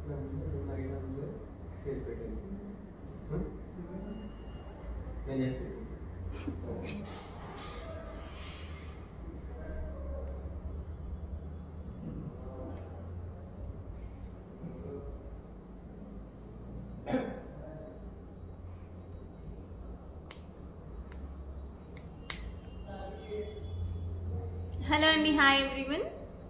Hello and hi everyone.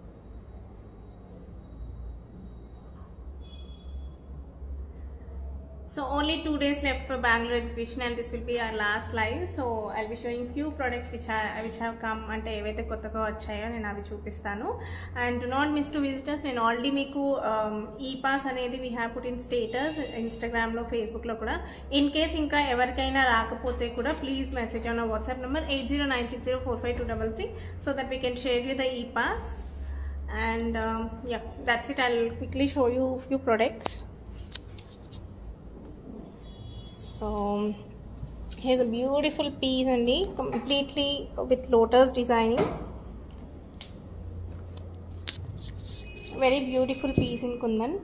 So only 2 days left for Bangalore exhibition and this will be our last live. So I'll be showing few products which have come ante evaithe kottaga vachayo nenu avi chupistanu. And do not miss to visit us. Nenu already meeku e-pass anedi we have put in status Instagram lo Facebook lo kuda. In case inka evarikaina raakapothe kuda please message on our WhatsApp number 8096045233 so that we can share you the e-pass. And yeah, that's it. I'll quickly show you few products. So here's a beautiful piece and completely with lotus designing. Very beautiful piece in kundan.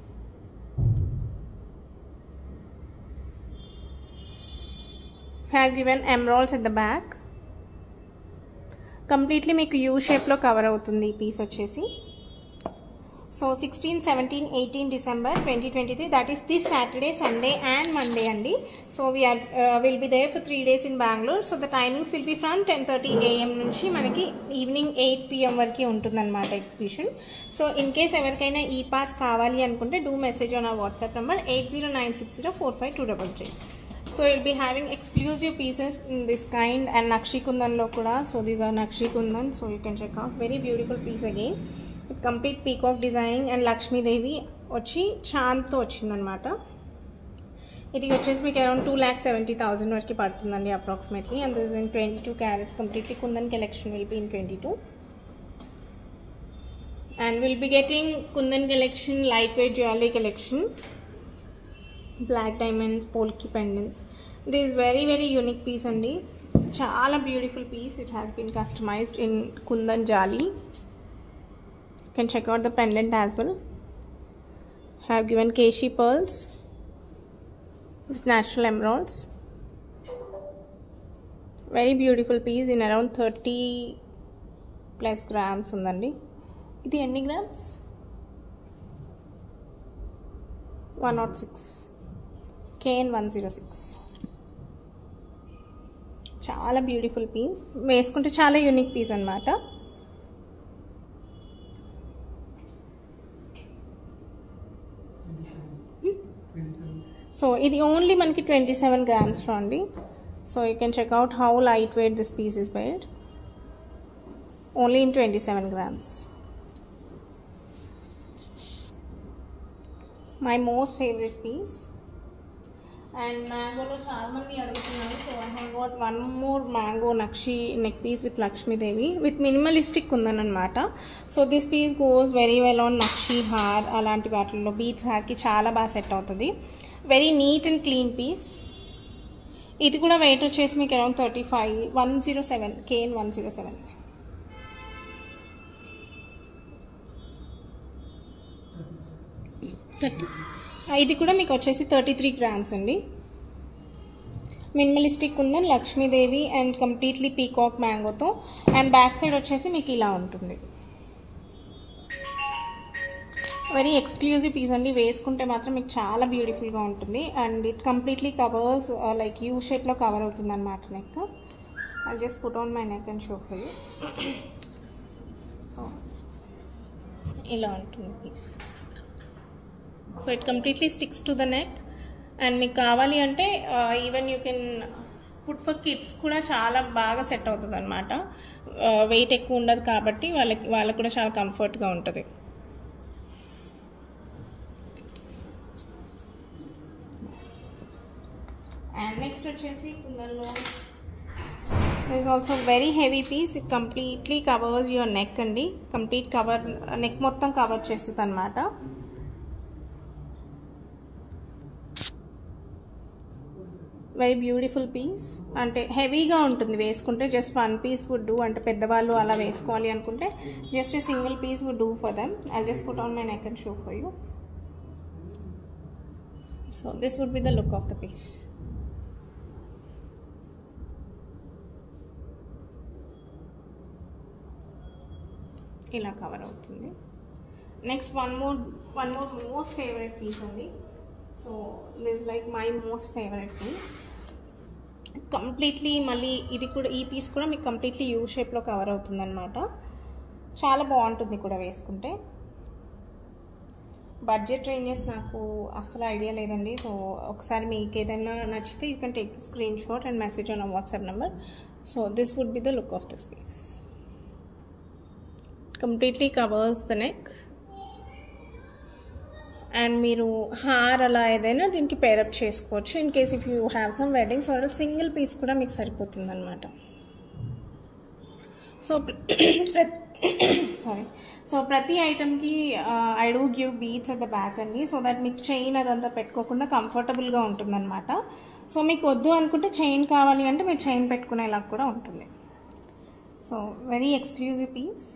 Have given emeralds at the back. Completely make U shape lo cover avutundi ee piece vachesi. So 16, 17, 18 December 2023, that is this Saturday, Sunday and Monday andi. So we are will be there for 3 days in Bangalore. So the timings will be from 10:30 AM nunchi manaki evening 8 PM variki untundannamata exhibition. So in case evarkaina e-pass kavali anukunte do message on our WhatsApp number 8096045233. So you'll be having exclusive pieces in this kind and Nakshi Kundan lo kuda. So these are Nakshi Kundan, so you can check out. Very beautiful piece again. With complete peacock designing and Lakshmi Devi వచ్చి చాంతో వచ్చిందనమాట. ఇది వచ్చేసి మీకు around 2,70,000 వరకు పడుతుందండి approximately. And this in 22 carats completely kundan collection will be in 22. And will be getting kundan collection light weight jewellery collection, black diamonds, polki pendants. This very very unique piece అండి, చాలా beautiful piece. It has been customised in kundan జాలీ. You can check out the pendant as well. Have given Keshi pearls with natural emeralds. Very beautiful piece in around 30 plus grams undandi. Idi enni grams? 106. KN 106. Chala beautiful piece. Veskunte chala unique piece annamata. So ఇది only మనకి 27 grams లో అండి. So you can check out how light weight this piece is weight. Only in 27 grams. My most favourite piece. And మ్యాంగోలో చాలా మంది అడుగుతున్నారు. So I have got one more mango nakshi neck piece with Lakshmidevi with minimalistic ఉందనమాట. So this piece goes very well on nakshi హార్ అలాంటి వాటిల్లో beads హార్కి చాలా బాగా సెట్ అవుతుంది. Very neat and clean piece. ఇది కూడా వెయిట్ వచ్చేసి మీకు అరౌండ్ 35, 107, KN 107. ఇది కూడా మీకు వచ్చేసి 33 grams అండి. మినిమలిస్టిక్ ఉందని లక్ష్మీదేవి అండ్ కంప్లీట్లీ పీకాక్ మ్యాంగోతో. అండ్ బ్యాక్ సైడ్ వచ్చేసి మీకు ఇలా ఉంటుంది. వెరీ ఎక్స్క్లూజివ్ పీస్ అండి, వేసుకుంటే మాత్రం మీకు చాలా బ్యూటిఫుల్గా ఉంటుంది. And it completely covers like U షేప్లో కవర్ అవుతుంది అనమాట neck. I just put on my neck and show for you. So ఇలా ఉంటుంది piece. So it completely sticks to the neck. And మీకు కావాలి అంటే even you can put for kids కూడా చాలా బాగా సెట్ అవుతుంది అనమాట. వెయిట్ ఎక్కువ ఉండదు కాబట్టి వాళ్ళకి కూడా చాలా కంఫర్ట్గా ఉంటుంది. అండ్ నెక్స్ట్ వచ్చేసి కుందన్లో is also very heavy piece. It completely covers your neck అండి. కంప్లీట్ కవర్ నెక్ మొత్తం కవర్ చేస్తుంది అనమాట. Very beautiful piece. అంటే హెవీగా ఉంటుంది వేసుకుంటే. Just one piece would do. అంటే పెద్దవాళ్ళు అలా వేసుకోవాలి అనుకుంటే just single piece would do for them. I just put on my neck and show for you. So this would be the look of the piece. ఇలా cover అవుతుంది. Next one more most favourite piece అండి. So this like my most favourite piece. Completely మళ్ళీ ఇది కూడా, ఈ piece కూడా మీకు completely you షేప్లో కవర్ అవుతుంది అనమాట. చాలా బాగుంటుంది కూడా వేసుకుంటే. బడ్జెట్ రేంజెస్ నాకు అసలు ఐడియా లేదండి. సో ఒకసారి మీకు ఏదైనా నచ్చితే you can take the screenshot and message on WhatsApp number. So this would be the look of this piece. Completely covers the neck. And మీరు హార్ అలా ఏదైనా దీనికి పేరప్ చేసుకోవచ్చు. In case if you have some weddings or single piece కూడా మీకు సరిపోతుంది అనమాట. సో ప్రతి ఐటమ్కి I do give beads at the back అండి, సో దట్ మీకు చైన్ అదంతా పెట్టుకోకుండా కంఫర్టబుల్గా ఉంటుంది అనమాట. సో మీకు వద్దు అనుకుంటే చైన్ కావాలి అంటే మీరు చైన్ పెట్టుకునేలా కూడా ఉంటుంది. So very exclusive piece.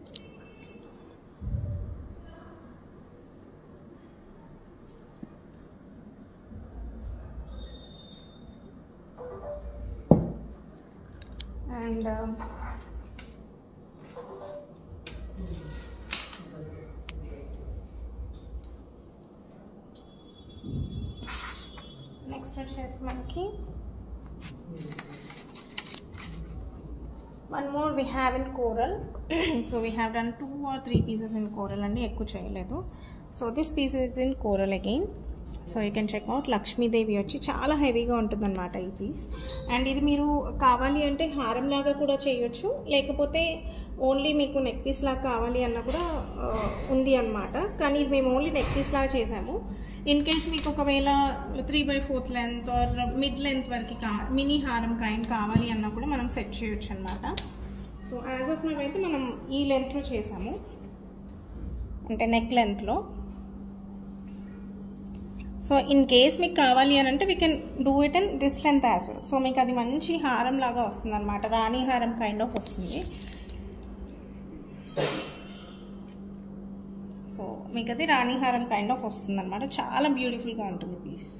And next వచ్చేసి మనకి one more we have in coral. So we have done 2 or 3 pieces in coral అండి, ఎక్కువ చేయలేదు. So this piece is in coral again. So you can check out. Lakshmidevi వచ్చి చాలా హెవీగా ఉంటుంది అనమాట ఈ పీస్. అండ్ ఇది మీరు కావాలి అంటే హారం లాగా కూడా చేయొచ్చు, లేకపోతే ఓన్లీ మీకు నెక్ పీస్ లాగా కావాలి అన్న కూడా ఉంది అనమాట. కానీ ఇది మేము ఓన్లీ నెక్ పీస్ లాగా చేసాము. ఇన్ కేస్ మీకు ఒకవేళ 3/4 లెంత్ ఆర్ మిడ్ లెంత్ వరకు మినీ హారం కైండ్ కావాలి అన్నా కూడా మనం సెట్ చేయొచ్చు అనమాట. సో యాజ్ ఆఫ్ నౌ అయితే మనం ఈ లెంత్లో చేసాము, అంటే నెక్ లెంత్లో. సో ఇన్ కేస్ మీకు కావాలి అని అంటే we can do it in this length as well. So మీకు అది మంచి హారం లాగా వస్తుంది అనమాట, రాణి హారం కైండ్ ఆఫ్ వస్తుంది. సో మీకు అది రాణి హారం కైండ్ ఆఫ్ వస్తుంది అనమాట. చాలా బ్యూటిఫుల్గా ఉంటుంది పీస్.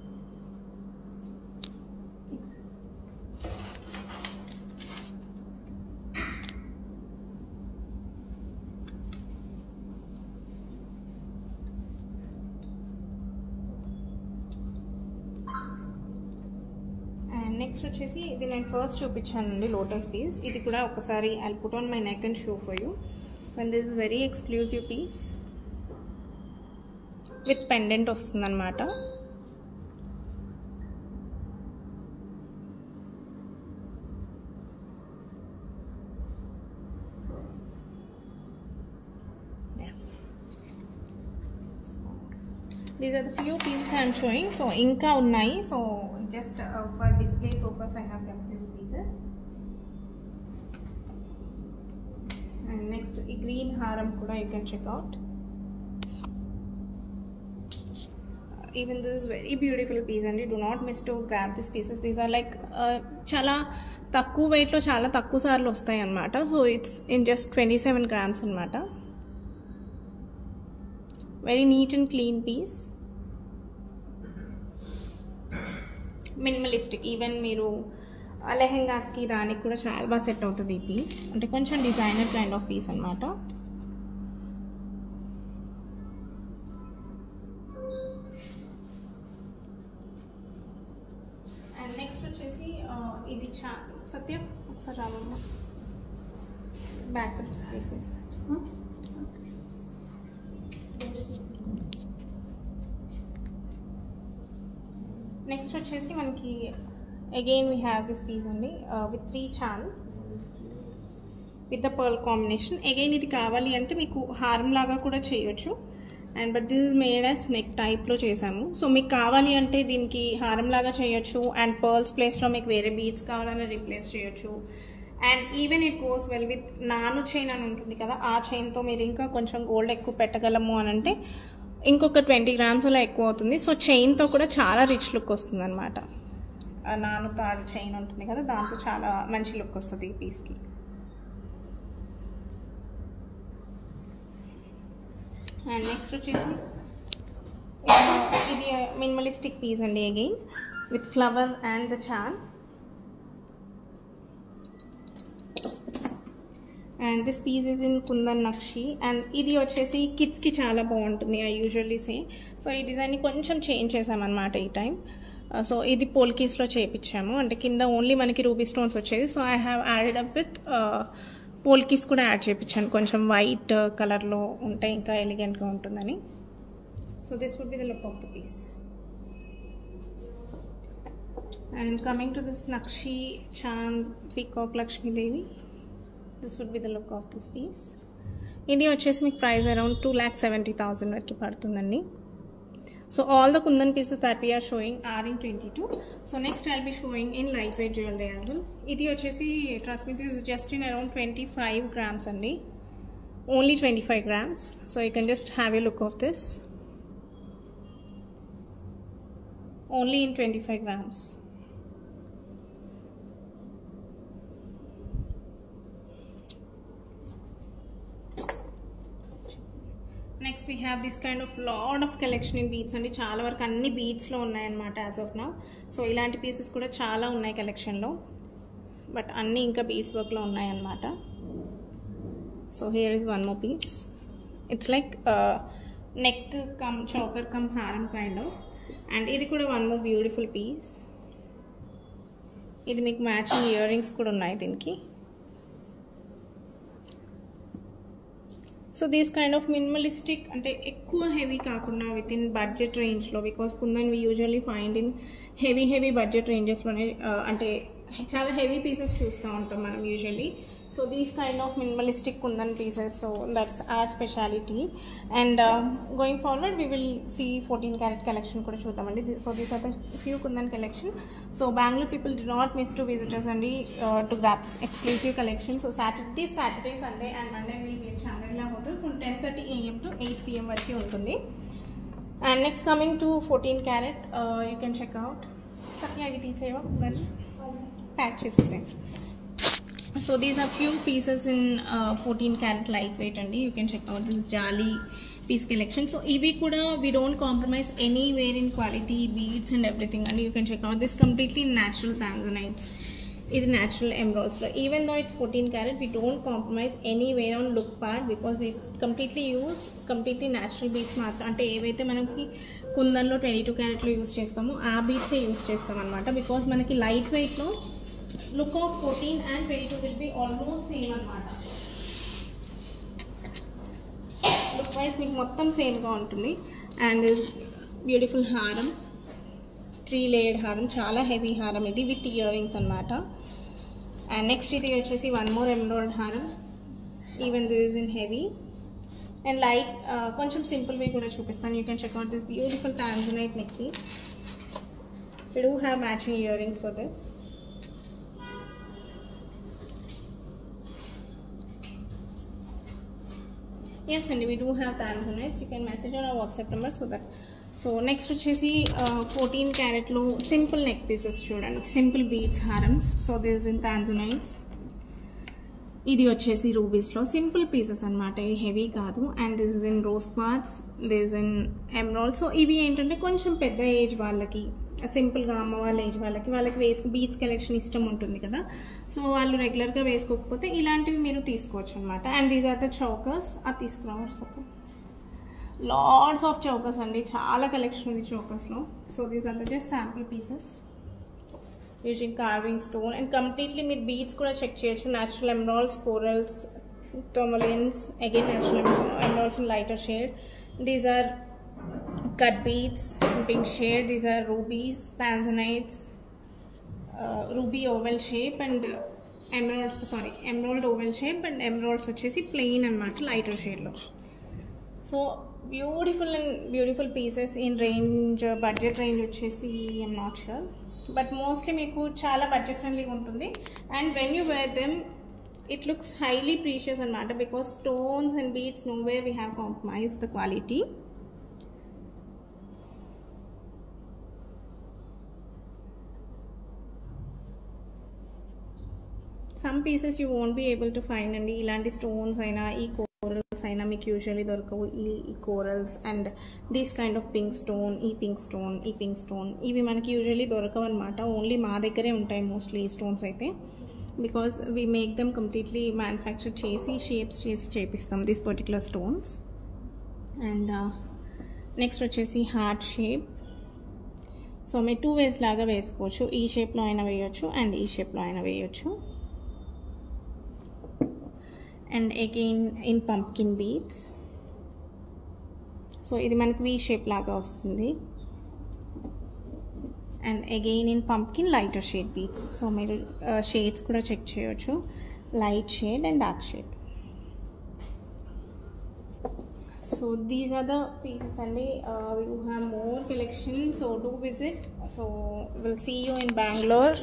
నెక్స్ట్ వచ్చేసి ఇది నేను ఫస్ట్ చూపించానండి, లోటస్ పీస్. ఇది కూడా ఒకసారి I put on my neck and show for you. And this is very exclusive piece with pendant వస్తుంది అనమాట. These are the few pieces I am showing. So inka unnai. So just for display purpose I have kept these pieces. And next green haram kuda you can check out. Even this is very beautiful piece and do not miss to grab these pieces. These are like chala takku weight lo chala takku saarlu vastayi annamata. So it's in just 27 grams annamata. Very neat and clean piece. Minimalistic. Even మీరు లెహెంగాస్కి దానికి కూడా చాలా బాగా set అవుతుంది ఈ piece. అంటే కొంచెం డిజైనర్ కైండ్ ఆఫ్ పీస్ అనమాట. అండ్ నెక్స్ట్ వచ్చేసి ఇది సత్యం ఒకసారి రావమ్మా, బ్యాక్ తీసి. నెక్స్ట్ వచ్చేసి మనకి again we have this piece అండి with 3 chain with the pearl combination. Again ఇది కావాలి అంటే మీకు హారం లాగా కూడా చేయొచ్చు. And but this is made as neck టైప్లో చేసాము. సో మీకు కావాలి అంటే దీనికి హారం లాగా చేయొచ్చు. అండ్ పర్ల్స్ ప్లేస్లో మీకు వేరే బీడ్స్ కావాలని రీప్లేస్ చేయొచ్చు. And even it goes well with నాను చైన్ అని ఉంటుంది కదా, ఆ చైన్తో మీరు ఇంకా కొంచెం గోల్డ్ ఎక్కువ పెట్టగలము అని అంటే ఇంకొక 20 grams అలా ఎక్కువ అవుతుంది. సో చైన్తో కూడా చాలా రిచ్ లుక్ వస్తుంది అనమాట. నాను తాడు చైన్ ఉంటుంది కదా, దాంతో చాలా మంచి లుక్ వస్తుంది ఈ పీస్కి. అండ్ నెక్స్ట్ వచ్చేసి ఇది మినిమలిస్టిక్ పీస్ అండి again with flower and the chain. And this piece is in kundan nakshi. And ఇది వచ్చేసి కిడ్స్కి చాలా బాగుంటుంది, ఐ యూజువల్లీ సే. సో ఈ డిజైన్ని కొంచెం చేంజ్ చేసామన్నమాట ఈ టైం. సో ఇది పోల్కీస్లో చేయించాము, అంటే కింద ఓన్లీ మనకి రూబీ స్టోన్స్ వచ్చేది. So I have added up with polkis కూడా యాడ్ చేయించాను, కొంచెం వైట్ కలర్లో ఉంటే ఇంకా ఎలిగెంట్గా ఉంటుందని. So this would be the look of the piece. And coming to this nakshi chand peacock Lakshmidevi, this would be the look of this piece. ఇది వచ్చేసి మీకు ప్రైస్ అరౌండ్ 2,70,000 వరకు పడుతుందండి. So all the kundan pieces that we are showing are in 22. So next I'll be showing in lightweight jewelry as well. Idi vachesi trust me, this is just in around 25 grams andi, only 25 grams. So you can just have a look of this, only in 25 grams. Next we have this kind of lot of collection in beads అండి. చాలా వరకు అన్ని బీడ్స్లో ఉన్నాయన్నమాట as of now. So ఇలాంటి pieces కూడా చాలా ఉన్నాయి కలెక్షన్లో, బట్ అన్నీ ఇంకా బీడ్స్ వర్క్లో ఉన్నాయన్నమాట. So here is one more piece. It's like neck cum choker cum haram kind of. And ఇది కూడా వన్ మోర్ బ్యూటిఫుల్ పీస్. ఇది మీకు మ్యాచింగ్ ఇయర్ రింగ్స్ కూడా ఉన్నాయి దీనికి. So these kind of minimalistic, అంటే ఎక్కువ హెవీ కాకుండా విత్ ఇన్ బడ్జెట్ రేంజ్లో, because kundan we usually find in heavy budget రేంజెస్లోనే, అంటే చాలా హెవీ పీసెస్ చూస్తూ ఉంటాం మనం usually. So these kind of minimalistic kundan pieces, so that's our speciality. And going forward we will see 14 carat collection కూడా చూద్దామండి. So these are the few kundan collection. So Bengaluru people do not miss to visitors అండి to grab exclusive collection. So Saturday, Sunday and Monday will be Chandragiri hotel from 10:30 AM to 8 PM వరకు ఉంటుంది. And next coming to 14 carat, you can check out Satya అవి తీసేవా మరి pack చేసేసేయండి. So these are few pieces in 14 carat lightweight and you can check out this Jali piece collection. So ivi kuda we don't compromise anywhere in quality, beads and everything, and you can check out this completely natural tanzanites. This natural emeralds. So even though it's 14 carat, we don't compromise anywhere on look part, because we completely use completely natural beads matra. Ante evaithe manaki kundan lo 22 carat lo use chestamo aa beads e use chestam anamata, because manaki light weight lo look of 14 and 22 will be almost same anamata. Look wise meeku mottam same ga untundi. And this beautiful haram, 3 layered haram, chaala heavy haram idi with earrings anamata. And next idi vachesi one more emerald haram, even this is in heavy and light. Koncham simple way kuda chupistanu. You can check out this beautiful tanzanite neck piece. We do have matching earrings for this. Yes, and we do have tanzanites. You can message on our WhatsApp number so that. So next వచ్చేసి 14 carat లో simple neck pieces చూడండి, simple beads harams. So this is in tanzanites. ఇది వచ్చేసి rubies లో simple pieces అన్నమాట, ఇది heavy కాదు. And this is in rose quartz, this in emerald. So ఇవి ఏంటంటే కొంచెం పెద్ద ఏజ్ వాళ్ళకి, సింపుల్గా అమ్మ వాళ్ళ ఏజ్ వాళ్ళకి బీడ్స్ కలెక్షన్ ఇష్టం ఉంటుంది కదా. సో వాళ్ళు రెగ్యులర్గా వేసుకోకపోతే ఇలాంటివి మీరు తీసుకోవచ్చు అనమాట. And these are the chokers. అది తీసుకురావాలి సత్యం. లాట్స్ ఆఫ్ చౌకర్స్ అండి, చాలా కలెక్షన్ ఉంది చౌకర్స్లో. So these are the just sample pieces using carving stone. And completely మీరు బీడ్స్ కూడా చెక్ చేయొచ్చు. Natural emeralds, corals, tourmalines, again natural emeralds in lighter shade. These are cut beads in pink shade. These are rubies, tanzanites, ruby oval shape and emeralds, emerald oval shape, and emeralds vachesi plain anamata lighter shade lo. So beautiful pieces in range, budget range vachesi I'm not sure, but mostly meeku chaala budget friendly untundi. And when you wear them it looks highly precious anamata, because stones and beads nowhere we have compromised the quality. Some pieces you won't be able to find, and ilanti stones aina ee corals అయినా మీకు usually దొరకవు ఈ corals and this kind of pink stone, ఈ pink stone ఇవి మనకి usually దొరకవు అనమాట. Only మా దగ్గరే ఉంటాయి మోస్ట్లీ ఈ స్టోన్స్ అయితే, because we make them completely manufacture చేసి షేప్స్ చేసి చేపిస్తాం this particular stones. And next వచ్చేసి హార్ట్ షేప్. సో మీరు 2 ways లాగా వేసుకోవచ్చు, ఈ షేప్లో అయినా వేయచ్చు అండ్ ఈ షేప్లో అయినా వేయచ్చు. And again in pumpkin beads. So ఇది మనకు వీ షేప్ లాగా వస్తుంది. And again in pumpkin lighter shade beads. So మీరు షేడ్స్ కూడా చెక్ చేయొచ్చు, light shade and dark shade. So these are the pieces and we have more collection, so do visit. So we'll see you in Bangalore.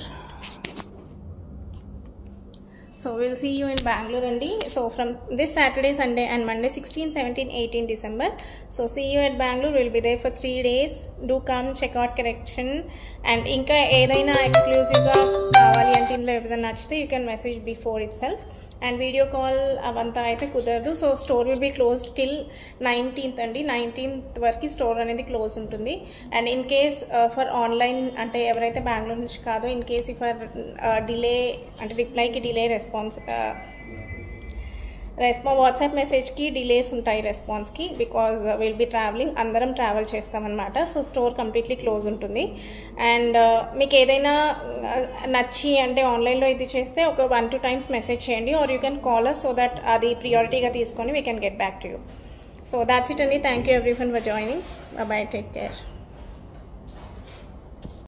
Andi. So from this Saturday, Sunday and Monday 16, 17, 18 December. So see you at Bangalore. We'll be there for 3 days. Do come check out collection. And inka edaina exclusive ga kavali ante indlo edaina nachithe you can message before itself. And video call avanta aithe kudaradu. So store will be closed till 19th andi. 19th variki store anedi close untundi. And in case for online ante evaraithe Bangalore nunchi kaado, in case if delay ante reply ki delay response WhatsApp మెసేజ్కి delays ఉంటాయి రెస్పాన్స్కి, because will be traveling, అందరం travel చేస్తాం అనమాట. So store completely close ఉంటుంది. And మీకు ఏదైనా నచ్చి అంటే ఆన్లైన్లో ఇది చేస్తే ఒక 1-2 times మెసేజ్ చేయండి, or you can call us so that అది ప్రియారిటీగా తీసుకొని we can get back to you. So that's it అండి. Thank you everyone for joining. Bye, take care.